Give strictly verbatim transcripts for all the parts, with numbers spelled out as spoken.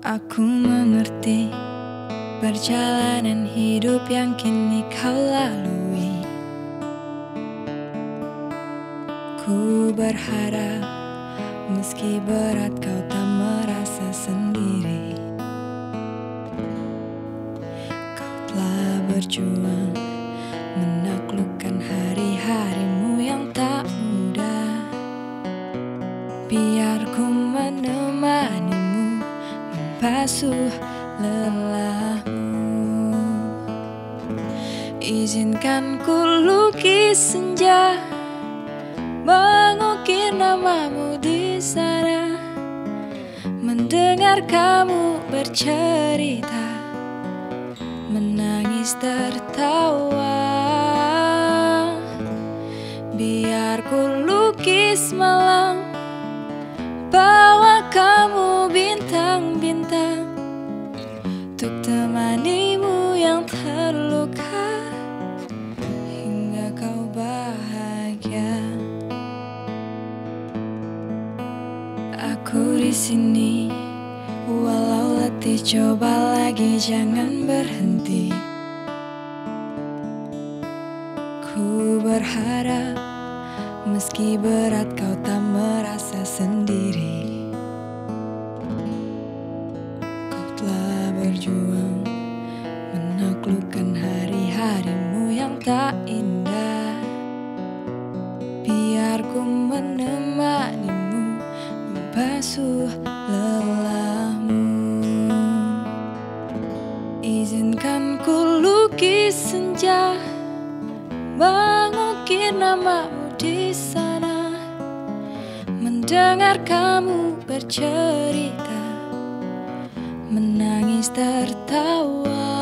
Aku mengerti perjalanan hidup yang kini kau lalui. Ku berharap meski berat kau tak merasa sendiri. Kau telah berjuang menaklukkan hari-harimu yang tak mudah. Biar ku menemanimu membasuh lelahmu. Izinkan ku lukis senja, mengukir namamu di sana, mendengar kamu bercerita, menangis tertawa. Biar ku lukis malam, bawa kamu bintang-bintang, untuk temanimu yang terluka hingga kau bahagia. Aku di sini, walau letih coba lagi jangan berhenti. Ku berharap meski berat kau tak merasa sendiri. Kau telah berjuang menaklukkan hari-harimu yang tak indah. Biar ku menemanimu membasuh lelahmu. Izinkan ku lukis senja, mengukir namamu di sana, mendengar kamu bercerita, menangis tertawa.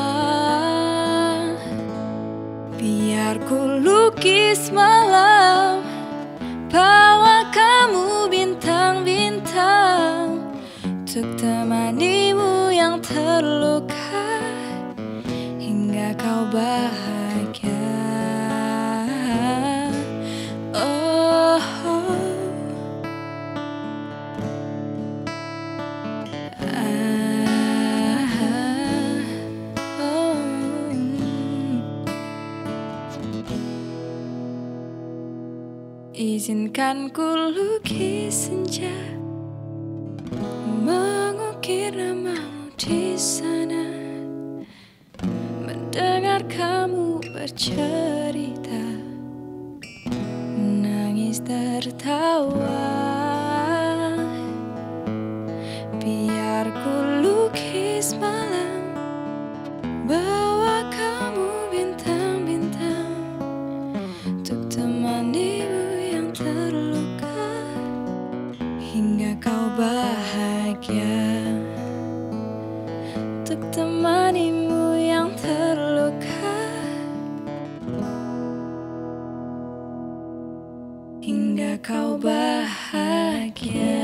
Biar ku lukis malam, bawa kamu bintang-bintang, untuk temanimu yang terluka hingga kau bahagia. Oh, oh. Ah, oh. Izinkan ku lukis senja, mengukir namamu di sana, mendengar kamu bercerita, menangis tertawa. Biar ku lukis malam, bawa kamu bintang-bintang, untuk temanimu yang terluka hingga kau bahagia. Untuk temanimu yang terluka hingga kau bahagia.